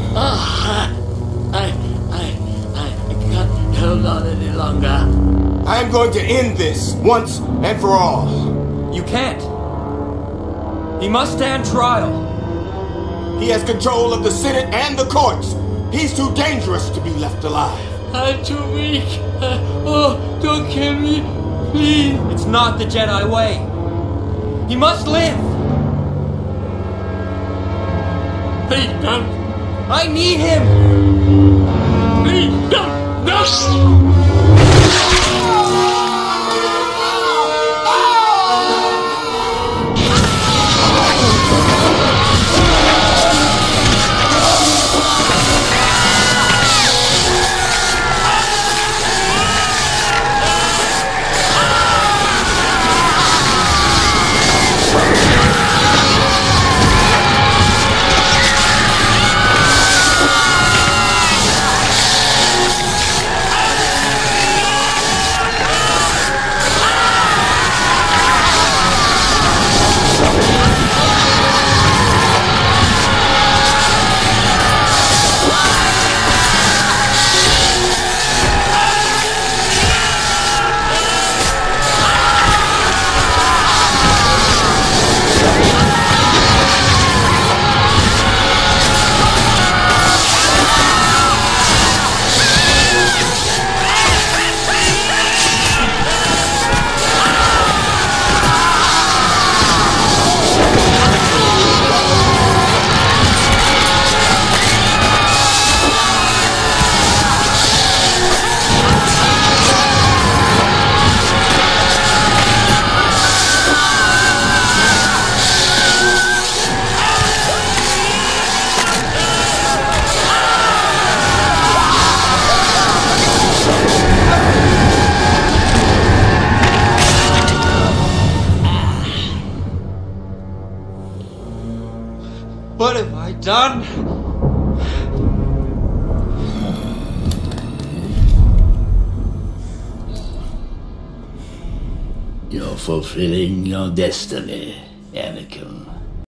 I can't hold on any longer. I am going to end this once and for all. You can't. He must stand trial. He has control of the Senate and the courts. He's too dangerous to be left alive. I'm too weak. Don't kill me, please. It's not the Jedi way. He must live. Please don't. I need him. Please don't. No. What have I done? You're fulfilling your destiny, Anakin.